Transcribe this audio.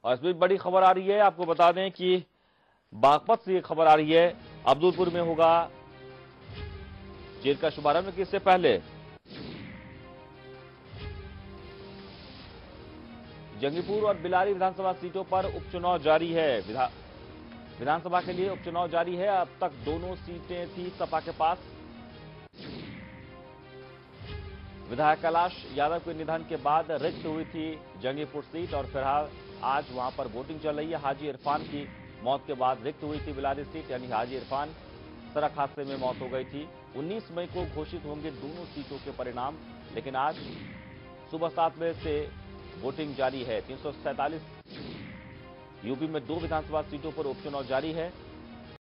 और इसमें बड़ी खबर आ रही है, आपको बता दें कि बागपत से ये खबर आ रही है, अब्दुलपुर में होगा जेल का शुभारंभ, लेकिन इससे पहले जंगीपुर और बिलारी विधानसभा सीटों पर उपचुनाव जारी है। विधानसभा के लिए उपचुनाव जारी है। अब तक दोनों सीटें थी सपा के पास। विधायक कैलाश यादव के निधन के बाद रिक्त हुई थी जंगीपुर सीट और फिलहाल आज वहां पर वोटिंग चल रही है। हाजी इरफान की मौत के बाद रिक्त हुई थी बिलारी सीट, यानी हाजी इरफान सड़क हादसे में मौत हो गई थी। 19 मई को घोषित होंगे दोनों सीटों के परिणाम, लेकिन आज सुबह 7 बजे से वोटिंग जारी है। 347 यूपी में 2 विधानसभा सीटों पर उपचुनाव जारी है।